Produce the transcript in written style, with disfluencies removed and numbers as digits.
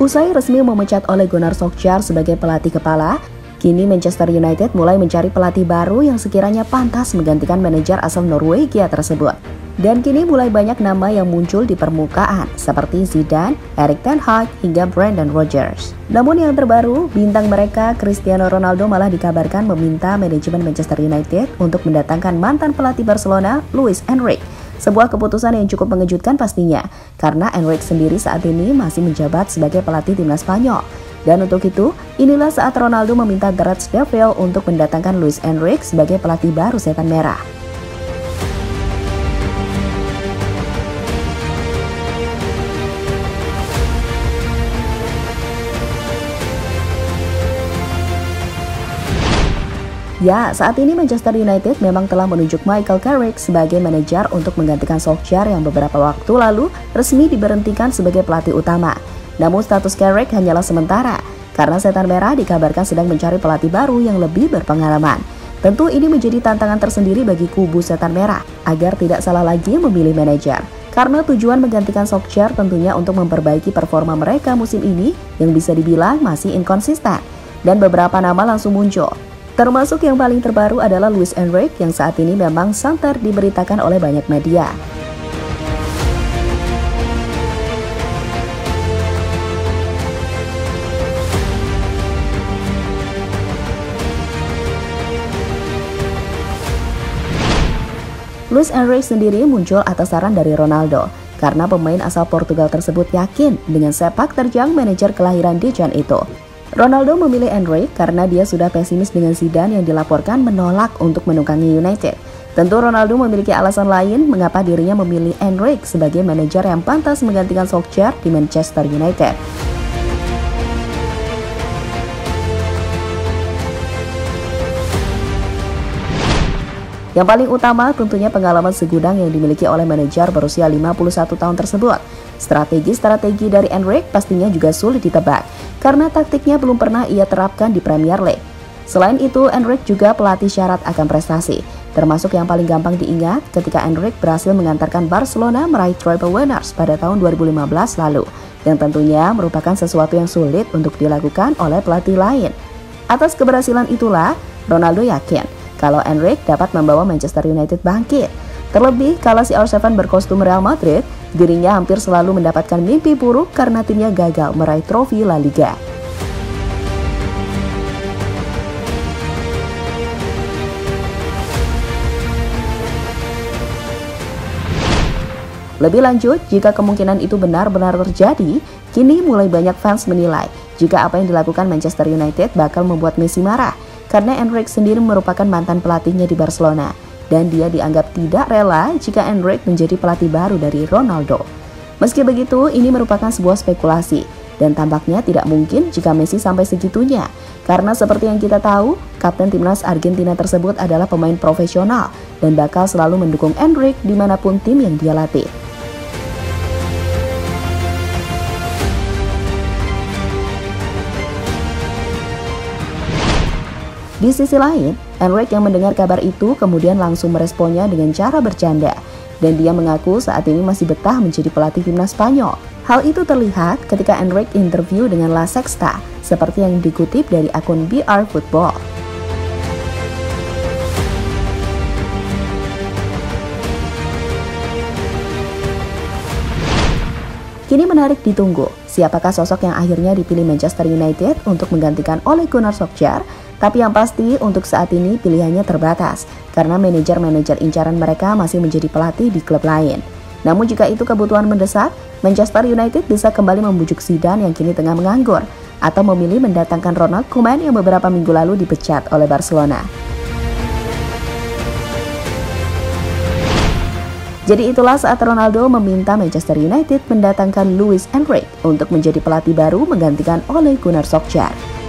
Usai resmi memecat Ole Gunnar Solskjaer sebagai pelatih kepala, kini Manchester United mulai mencari pelatih baru yang sekiranya pantas menggantikan manajer asal Norwegia tersebut. Dan kini mulai banyak nama yang muncul di permukaan, seperti Zidane, Erik ten Hag, hingga Brendan Rodgers. Namun yang terbaru, bintang mereka Cristiano Ronaldo malah dikabarkan meminta manajemen Manchester United untuk mendatangkan mantan pelatih Barcelona, Luis Enrique. Sebuah keputusan yang cukup mengejutkan pastinya, karena Enrique sendiri saat ini masih menjabat sebagai pelatih timnas Spanyol. Dan untuk itu, inilah saat Ronaldo meminta Gareth Bale untuk mendatangkan Luis Enrique sebagai pelatih baru Setan Merah. Ya, saat ini Manchester United memang telah menunjuk Michael Carrick sebagai manajer untuk menggantikan Solskjaer yang beberapa waktu lalu resmi diberhentikan sebagai pelatih utama. Namun status Carrick hanyalah sementara, karena Setan Merah dikabarkan sedang mencari pelatih baru yang lebih berpengalaman. Tentu ini menjadi tantangan tersendiri bagi kubu Setan Merah, agar tidak salah lagi memilih manajer. Karena tujuan menggantikan Solskjaer tentunya untuk memperbaiki performa mereka musim ini yang bisa dibilang masih inkonsisten. Dan beberapa nama langsung muncul. Termasuk yang paling terbaru adalah Luis Enrique yang saat ini memang santer diberitakan oleh banyak media. Luis Enrique sendiri muncul atas saran dari Ronaldo, karena pemain asal Portugal tersebut yakin dengan sepak terjang manajer kelahiran Dijon itu. Ronaldo memilih Enrique karena dia sudah pesimis dengan Zidane yang dilaporkan menolak untuk menukangi United. Tentu Ronaldo memiliki alasan lain mengapa dirinya memilih Enrique sebagai manajer yang pantas menggantikan Solskjaer di Manchester United. Yang paling utama tentunya pengalaman segudang yang dimiliki oleh manajer berusia 51 tahun tersebut. Strategi-strategi dari Enrique pastinya juga sulit ditebak, karena taktiknya belum pernah ia terapkan di Premier League. Selain itu, Enrique juga pelatih syarat akan prestasi, termasuk yang paling gampang diingat ketika Enrique berhasil mengantarkan Barcelona meraih treble winners pada tahun 2015 lalu, yang tentunya merupakan sesuatu yang sulit untuk dilakukan oleh pelatih lain. Atas keberhasilan itulah, Ronaldo yakin kalau Enrique dapat membawa Manchester United bangkit. Terlebih, kalau si CR7 berkostum Real Madrid, dirinya hampir selalu mendapatkan mimpi buruk karena timnya gagal meraih trofi La Liga. Lebih lanjut, jika kemungkinan itu benar-benar terjadi, kini mulai banyak fans menilai jika apa yang dilakukan Manchester United bakal membuat Messi marah, karena Enrique sendiri merupakan mantan pelatihnya di Barcelona. Dan dia dianggap tidak rela jika Enrique menjadi pelatih baru dari Ronaldo. Meski begitu, ini merupakan sebuah spekulasi, dan tampaknya tidak mungkin jika Messi sampai segitunya. Karena seperti yang kita tahu, kapten timnas Argentina tersebut adalah pemain profesional, dan bakal selalu mendukung Enrique dimanapun tim yang dia latih. Di sisi lain, Enrique yang mendengar kabar itu kemudian langsung meresponnya dengan cara bercanda. Dan dia mengaku saat ini masih betah menjadi pelatih timnas Spanyol. Hal itu terlihat ketika Enrique interview dengan La Sexta, seperti yang dikutip dari akun BR Football. Kini menarik ditunggu, siapakah sosok yang akhirnya dipilih Manchester United untuk menggantikan Ole Gunnar Solskjaer. Tapi yang pasti untuk saat ini pilihannya terbatas, karena manajer-manajer incaran mereka masih menjadi pelatih di klub lain. Namun jika itu kebutuhan mendesak, Manchester United bisa kembali membujuk Zidane yang kini tengah menganggur, atau memilih mendatangkan Ronald Koeman yang beberapa minggu lalu dipecat oleh Barcelona. Jadi itulah saat Ronaldo meminta Manchester United mendatangkan Luis Enrique untuk menjadi pelatih baru menggantikan Ole Gunnar Solskjaer.